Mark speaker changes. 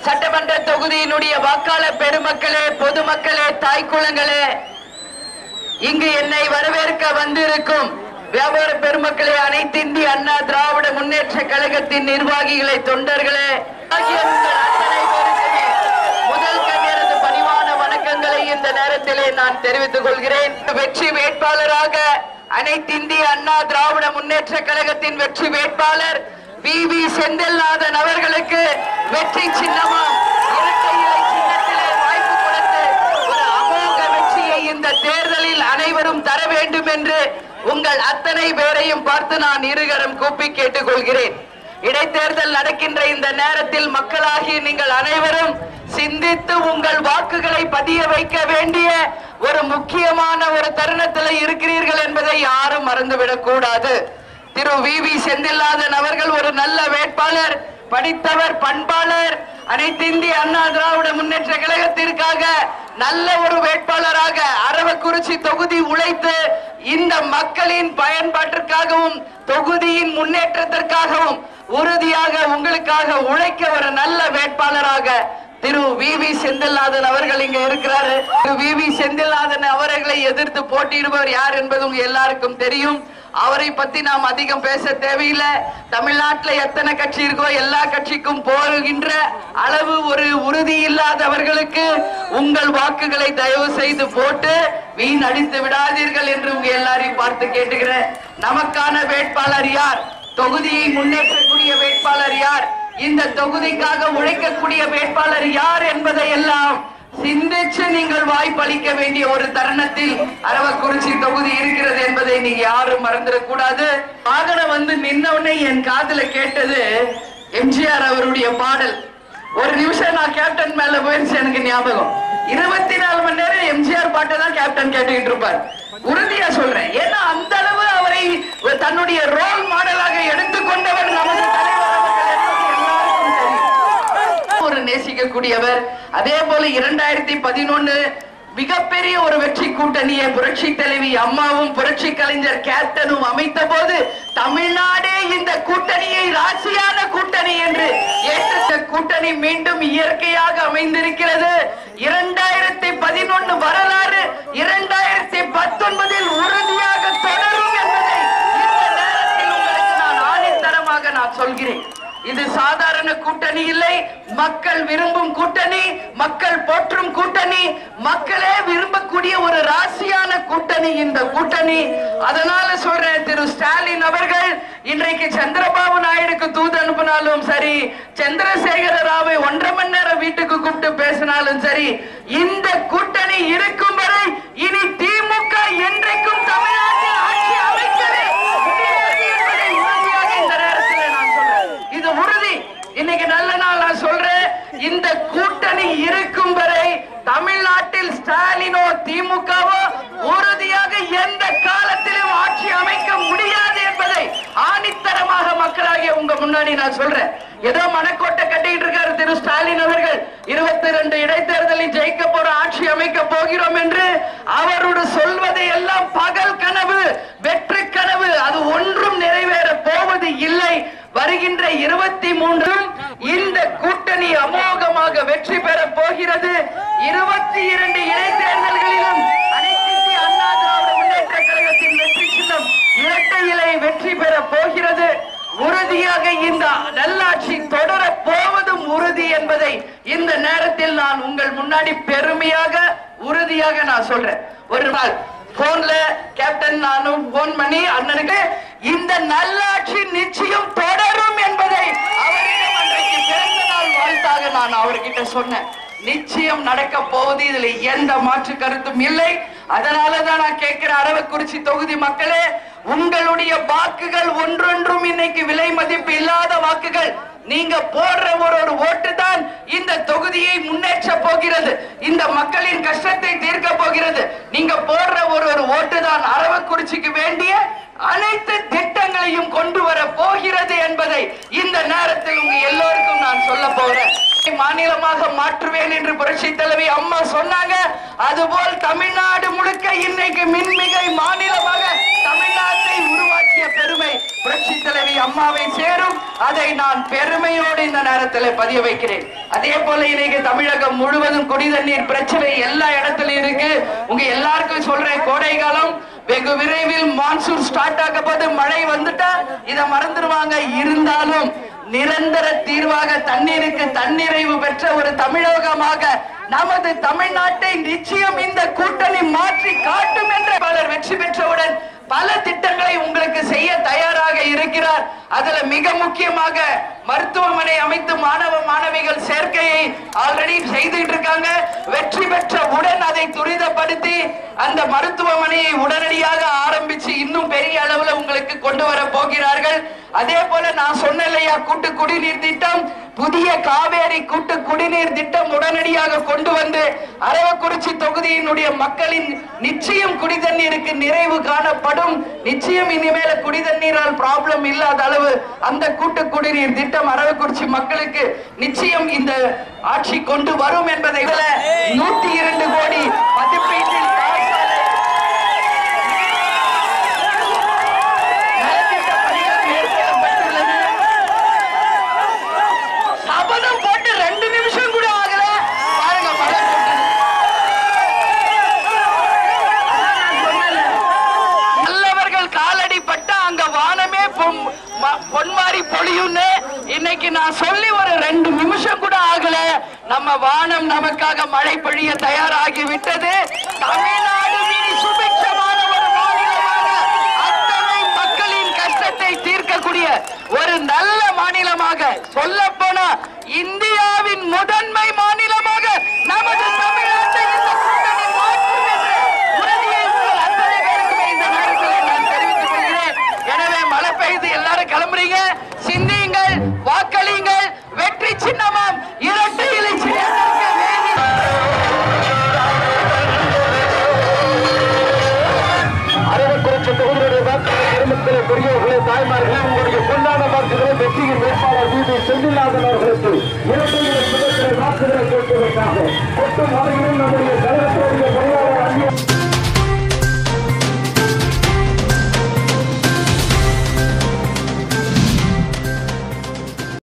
Speaker 1: சட்டமன்ற தொகுதியினுடைய வாக்காளர் பெருமக்களே, பொதுமக்களே, தாய்க்குளங்களே, இங்கு என்னை வரவேற்க வந்திருக்கும் வியாபார பெருமக்களே, அனைத்து இந்திய அண்ணா திராவிட முன்னேற்ற கழகத்தின் நிர்வாகிகளே, தொண்டர்களே, முதல் கண்ணியரது பணிவான வணக்கங்களை இந்த நேரத்திலே நான் தெரிவித்துக் கொள்கிறேன். வெற்றி வேட்பாளராக அனைத்து இந்திய அண்ணா திராவிட முன்னேற்ற கழகத்தின் வெற்றி வேட்பாளர் வி. செந்தில்நாதன் அவர்களுக்கு வெற்றி சின்னமாம் இரட்டை இலை சின்னத்திலே வாய்ப்பு கொடுத்து ஒரு அமோக வெற்றியை இந்த தேர்தலில் அனைவரும் தர வேண்டும் என்று உங்கள் அத்தனை பேரையும் பார்த்து நான் இருகரம் கூப்பி கேட்டுக் கொள்கிறேன். இடைத்தேர்தல் நடக்கின்ற இந்த நேரத்தில் மக்களாகிய நீங்கள் அனைவரும் சிந்தித்து உங்கள் வாக்குகளை பதிய வைக்க வேண்டிய ஒரு முக்கியமான ஒரு தருணத்தில் இருக்கிறீர்கள் என்பதை யாரும் மறந்துவிடக் கூடாது. திரு வி. செந்தில்நாதன் அவர்கள் ஒரு நல்ல வேட்பாளர், படித்தவர், பண்பாளர், அனைத்து இந்திய அண்ணா திராவிட முன்னேற்ற கழகத்திற்காக நல்ல ஒரு வேட்பாளராக அரவக்குறிச்சி தொகுதி உழைத்து இந்த மக்களின் பயன்பாட்டிற்காகவும் தொகுதியின் முன்னேற்றத்திற்காகவும் உறுதியாக உங்களுக்காக உழைக்க ஒரு நல்ல வேட்பாளராக திரு வி. செந்தில்நாதன் அவர்கள் இங்க இருக்கிறாரு. திரு வி. செந்தில்நாதன் அவர்களை எதிர்த்து போட்டியிடுபவர் யார் என்பது உங்க எல்லாருக்கும் தெரியும். அவரை பத்தி நாம் அதிகம் பேச தேவையில்லை. தமிழ்நாட்டில் எத்தனை கட்சி இருக்கோ எல்லா கட்சிக்கும் போகின்ற அளவு ஒரு உறுதி இல்லாதவர்களுக்கு உங்கள் வாக்குகளை தயவு செய்து போட்டு வீண் அடித்து விடாதீர்கள் என்று உங்க எல்லாரையும் பார்த்து கேட்டுக்கிறேன். நமக்கான வேட்பாளர் யார்? தொகுதியை முன்னேற்றக்கூடிய வேட்பாளர் யார்? இந்த தொகுதிக்காக உழைக்கக்கூடிய வேட்பாளர் யார் என்பதை எல்லாம் சிந்திச்சு நீங்கள் வாய்ப்பளிக்க வேண்டிய ஒரு தருணத்தில் அரவக்குறிச்சி தொகுதி இருக்கிறது என்பதை நீங்க யாரும் மறந்துடக் கூடாது. வாகனம் வந்து நின்னவுடனே என் காதுல கேட்டது எம்ஜிஆர் அவருடைய பாடல். ஒரு நிமிஷம் நான் கேப்டன் மேல போயிருச்சு. எனக்கு ஞாபகம் 24 மணி நேரம் எம்ஜிஆர் பாட்டை தான் கேப்டன் கேட்டுக்கிட்டு இருப்பார். உறுதியா சொல்றேன். ஏன்னா அந்த அளவு அவரை தன்னுடைய ரோல் மாடலாக எடுத்துக்கொண்டவர் நமது தலைவர் ஒரு நேசிக்கக்கூடியவர். அதே போல 2011 மிகப்பெரிய ஒரு வெற்றி கூட்டணியை புரட்சி தலைவி அம்மாவும் புரட்சி கலைஞர் கேப்டனும் அமைத்த போது தமிழ்நாடே இந்த கூட்டணியை ராசியான கூட்டணி என்று ஏற்ற கூட்டணி மீண்டும் இயற்கையாக அமைந்திருக்கிறது. 2011 வரலாறு 2019 உறுதியாக தொடரும் என்பதை இந்த நேரத்தில் உங்களுக்கு நான் ஆணித்தரமாக நான் சொல்கிறேன். இது சாதாரண கூட்டணி இல்லை, மக்கள் விரும்பும் கூட்டணி, மக்கள் போற்றும் கூட்டணி, மக்களே விரும்பக்கூடிய ஒரு ராசியான கூட்டணி இந்த கூட்டணி. அதனால சொல்றேன், திரு ஸ்டாலின் அவர்கள் இன்றைக்கு சந்திரபாபு நாயுடுக்கு தூது அனுப்பினாலும் சரி, சந்திரசேகர ராவை 1.5 மணி நேரம் வீட்டுக்கு கூப்பிட்டு பேசினாலும் சரி, இந்த கூட்டணி இருக்கும் வரை இனி திமுக என்றைக்கும் தமிழ்நாட்டில் ஆட்சி அமைக்கவே முடியாது என்பதை உறுதியாக இந்த நேரத்தில் நான் சொல்றேன். இது உறுதி. இன்னைக்கு நல்ல நாள் நான் சொல்றேன். இந்த கூட்டணி இருக்கும் வரை தமிழ்நாட்டில் ஸ்டாலினோ திமுகவோ உறுதியாக எந்த காலத்திலும் ஆட்சி அமைக்க முடியாது என்பதை ஆணித்தரமாக மக்களாகிய உங்க முன்னாடி நான் சொல்றேன். ஏதோ மனக்கோட்டை கட்டிட்டு இருக்காரு திரு ஸ்டாலின் அவர்கள். 22 இடைத்தேர்தலில் ஜெயிக்க போற ஆட்சி அமைக்க போகிறோம் என்று அவரோடு சொல்வதை எல்லாம் பகல் கனவு, வெற்று கனவு. அது ஒன்றும் நிறைவேற போவது இல்லை. வருகின்ற 23 இந்த கூட்டணி அமோகமாக வெற்றி பெற போகிறது. 22 இடைத்தேர்தல்களிலும் அனைத்து இந்திய அண்ணா திராவிட முன்னேற்ற கழகத்தின் வெற்றி சின்னம் இரட்டை இலை வெற்றி பெற போகிறது. உறுதியாக இந்த நல்லாட்சி தொடர போவதும் உறுதி என்பதை இந்த நேரத்தில் நான் உங்கள் முன்னாடி பெருமையாக உறுதியாக நான் சொல்றேன். ஒரு நாள் போன்ல கேப்டன் நானும் போன் பண்ணி அண்ணனுக்கு இந்த நல்லாட்சி நிச்சயம் தொடரும் என்பதை அவரிடம் அன்றைக்கு பிறந்த நாள் வாழ்த்தாக நான் அவர்கிட்ட சொன்னேன். நிச்சயம் நடக்க போவது, இதுல எந்த மாற்று கருத்தும் இல்லை. அதனாலதான் நான் கேட்கிற அரவக்குறிச்சி தொகுதி மக்களே, உங்களுடைய வாக்குகள் ஒன்றொன்றும் இன்னைக்கு விலை மதிப்பு இல்லாத வாக்குகள். நீங்க போடுற ஒரு ஓட்டு தான் இந்த தொகுதியை முன்னேற்ற போகிறது, இந்த மக்களின் கஷ்டத்தை தீர்க்க போகிறது. நீங்க போடுற ஒரு ஓட்டு தான் அரவக்குறிச்சிக்கு வேண்டிய அனைத்து திட்டங்களையும் கொண்டு வர போகிறது என்பதை இந்த நேரத்தில் உங்க எல்லோருக்கும் நான் சொல்ல போறேன். மாநிலமாக மாற்றுவேன் என்று புரட்சி தலைவி அம்மா சொன்னாங்க. அதுபோல் தமிழ்நாடு முழுக்க இன்னைக்கு மின்மிகை மாநிலமாக தமிழ்நாட்டை உருவாக்கிய பெருமை புரட்சி தலைவி அம்மாவை சேரும். அதை நான் பெருமையோடு இந்த நேரத்தில் பதிய வைக்கிறேன். அதே போல இன்னைக்கு தமிழகம் முழுவதும் குடி தண்ணீர் பிரச்சனை எல்லா இடத்துலயும் இருக்கு. உங்க எல்லாருக்கும் சொல்றேன், கோடை காலம் வெகு விரைவில் மான்சூன் ஸ்டார்ட் ஆக போது, மழை வந்துட்டா இத மறந்துடுவாங்க. இருந்தாலும் நிரந்தர தீர்வாக தண்ணீருக்கு தன்னிறைவு பெற்ற ஒரு தமிழகமாக நமது தமிழ்நாட்டை நிச்சயம் இந்த கூட்டணி மாற்றி காட்டும் என்று பலர் வெற்றி பெற்றவுடன் பல திட்டங்களை உங்களுக்கு செய்ய தயாராக இருக்கிறார். அதுல மிக முக்கியமாக மருத்துவமனை அமைத்து மாணவ மாணவிகள் சேர்க்கையை ஆல்ரெடி செய்துட்டு இருக்காங்க. வெற்றி பெற்றவுடன் அதை துரிதப்படுத்தி அந்த மருத்துவமனையை உடனடியாக ஆரம்பிச்சு இன்னும் பெரிய அளவுல உங்களுக்கு கொண்டு வர போகிறார்கள். அதே போல நான் சொன்னலையா, கூட்டு குடிநீர் திட்டம், புதிய காவேரி கூட்டு குடிநீர் திட்டம் உடனடியாக கொண்டு வந்து அரவக்குறிச்சி தொகுதியினுடைய மக்களின் நிச்சயம் குடி தண்ணீருக்கு நிறைவு காணப்படும். நிச்சயம் இனிமேல குடி தண்ணீரால் ப்ராப்ளம் இல்லாத அளவு அந்த கூட்டு குடிநீர் திட்டம் அரவக்குறிச்சி மக்களுக்கு நிச்சயம் இந்த ஆட்சி கொண்டு வரும் என்பதை 102 கோடி மதிப்பீட்டில் சபதம் போட்டு 2 நிமிஷம் கூட ஆகல. பாருங்க, நல்லவர்கள் காலடி பட்டா அங்க வானமே பொன்மாரி பொழியும்னு இன்னைக்கு நான் சொல்லி ஒரு 2 நிமிஷம் கூட ஆகல. நம்ம வானம் நமக்காக மழை பொழிய தயாராகி விட்டது. தமிழ்நாடு சுபிட்சமான ஒரு மாநிலமாக, அத்தனை மக்களின் கஷ்டத்தை தீர்க்கக்கூடிய ஒரு நல்ல மாநிலமாக, சொல்ல போனா இந்தியாவின் முதன்மை மாநிலமாக நமது தமிழ்நாட்டை இந்த கூட்டணி மாற்றும் என்ற உறுதியை உங்கள் அத்தனை பேருக்குமே இந்த நேரத்தில் நான் தெரிவித்துக் கொள்கிறேன். எனவே மழை பெய்து எல்லாரும் கிளம்புறீங்க, சிந்தியுங்கள், வாக்களியுங்கள். வெற்றி சின்னமாம் இரட்டை இலை சின்னத்திற்கு வேதி
Speaker 2: அரவக்குறிச்சி தொகுதியுடைய வாக்காளர் பெருமக்களே, பெரியவர்களே, தாய்மார்களே, உங்களுடைய பொன்னான வாக்குகளை வெற்றியின் வேட்பாளர் வீதி செந்தில்நாதன் அவர்களுக்கு இரட்டை இலை சின்னத்திலே வாக்குகளை கேட்பதற்காக கொட்டும் வரையிலும் நம்முடைய